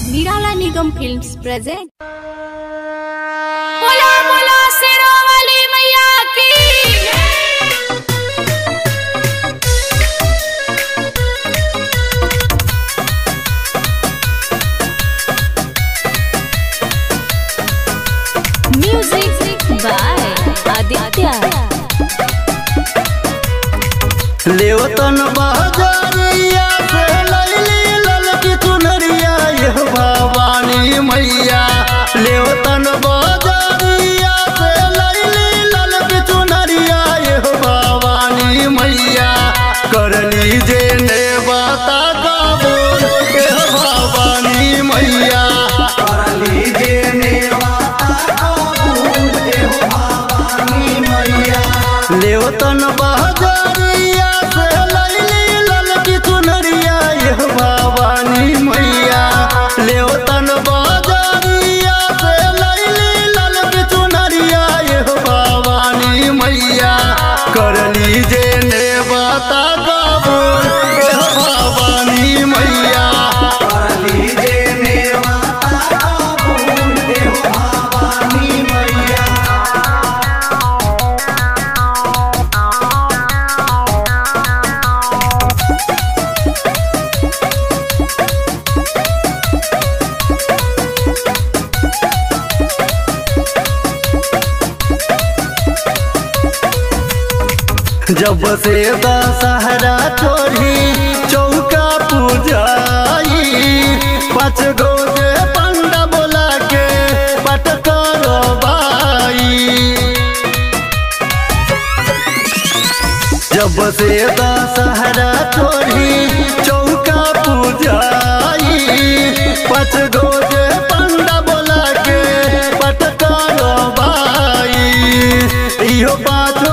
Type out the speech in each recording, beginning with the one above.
निराला निगम films present. बोला बोला शेरों वाली मैया की। Music by Aditya. लेवतन बाजारिया से लैली ललकी चुनरिया ये भवानी मैया। लेवतन बाजारिया से लैली ललकी चुनरिया ये भवानी मैया। कर लीजे ने बाता कबूल ये भवानी मैया। कर लीजे ने बाता कबूल ये भवानी मैया। लेवतन बाजारिया से लैली ललकी चुनरिया ये भवानी मैया। लेवतन बाजारिया से लैली ललकी चुनरिया ये भवानी मैया। कर लीजे ने बाता कबूल ये भवानी मैया। कर लीजे ने बाता कबूल ये भवानी मैया। जब से दशहरा छोड़ी चौका पूजाई। 5 गो के पंडा बोला के पट करवाई। जब से दशहरा छोड़ी चौका पूजाई। 5 गो के पंडा बोला के पट करवाई। इहो 5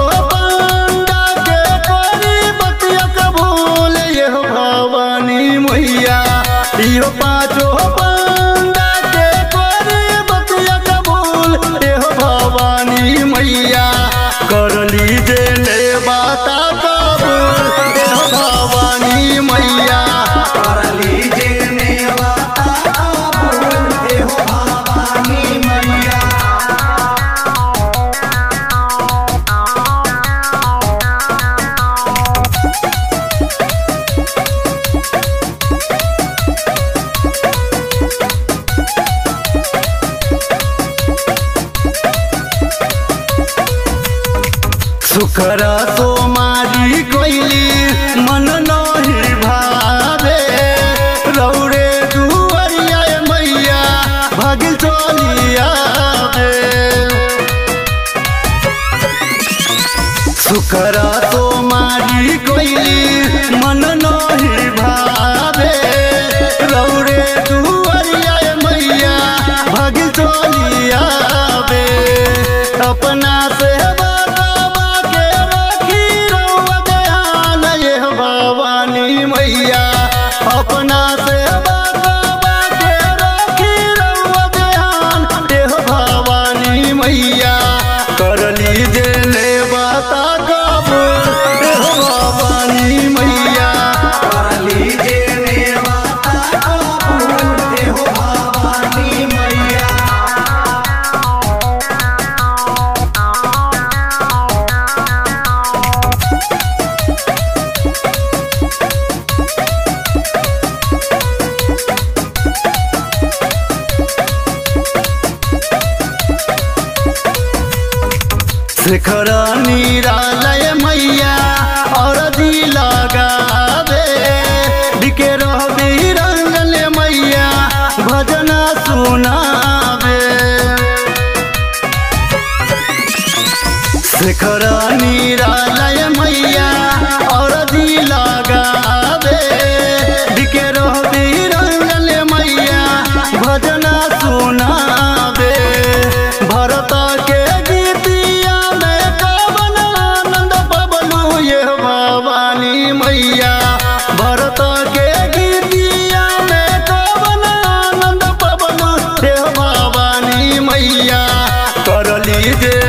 इहो 5 पंडा के करे बतिया कबूल ये भवानी मैया। कर लीजे ने बाता कबूल ये भवानी मैया। कर लीजे ने बाता कबूल ये भवानी मैया। सुखरा सोमारी कोइली मन नहीं भावे। रौरे दुआरिया मैया भागिल चलिया बे। सुखरा सोमारी कोइली मन नहीं भावे। रौरे दुआरिया मैया भागिल चलिया बे। अपना से मैया। अपना से बाबा के रखी रउआ ध्यान ये भवानी मैया। कर लीजे ने बाता कबूल ये भवानी मैया। कर लीजे ने बाता कबूल ये भवानी मैया। शेखरा निरालय मैया और दी लगावे। दिके रवि रंगल मैया भजना सुनावे। शेखरा निरालय मैया और दी लगावे। दिके रवि रंगल मैया भजना सुनावे। भरत के मैया। भरत के गीतिया में कवन आनंद पवन हे भवानी मैया। कर लीजे